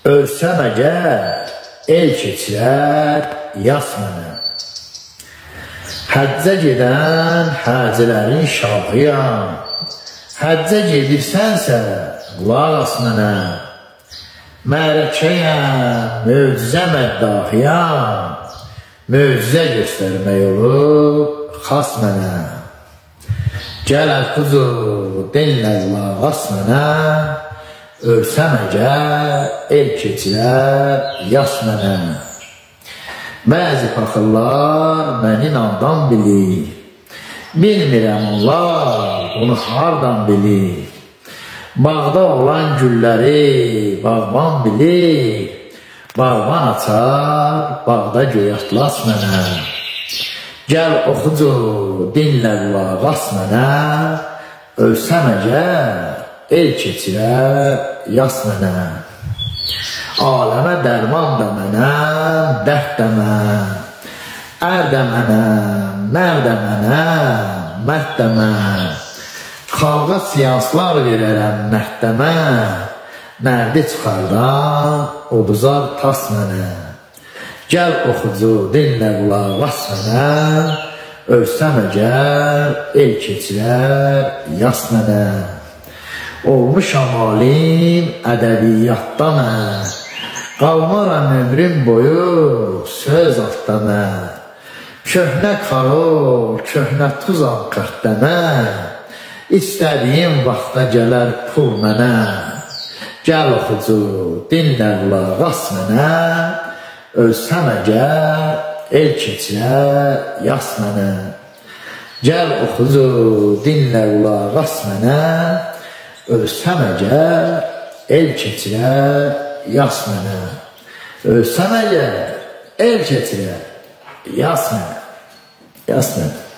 Ölsəm əgər, el keçirər, yas mənə. Həccə gedən həcilərin şahıyam. Həccə gedirsənsə, qulaq as mənə. Mərəkəyəm, möcüzə məddahiyam. Möcüzə göstərmək olub, xas mənə. Gəl əl-quzu, dinlə qulaq as mənə. Ölsəm əgər, el keçirər, yas mənə. Bəzi paxıllar məni nandan bilir. Bilmirəm onlar bunu hardan bilir. Bağda olan gülləri bağban bilir. Bağban açar, bağda göy atlas mənə. Gəl oxucu, dinlə qulaq as mənə. Ölsəm əgər, el keçirər, yas mənə. Aləmə dərman da mənəm, dərd də mən. Ər də mənəm, mər də mənəm, mərd də mən. Xalqa siyanslar verərəm mərd də mən. Mərdi çıxardan, o buzar tas mənə. Gəl oxucu, dinlə qulaq as mənə. Ölsəm əgər, el keçirər, yas mənə. Olmuşam alim ədəbiyyatda mən. Qalmaram ömrüm boyu söz altda mən. Köhnə karo, köhnə tuzam qırtda mən. İstədiyim vaxta gələr pul mənə. Gəl oxucu, dinlə qulaq as mənə. Ölsəm əgər, el keçirər, yas mənə. Gəl oxucu, dinlə qulaq as mənə. Ölsəm əgər, el keçirər, yas mənə. Ölsəm əgər, el keçirər, yas mənə. Yas mənə.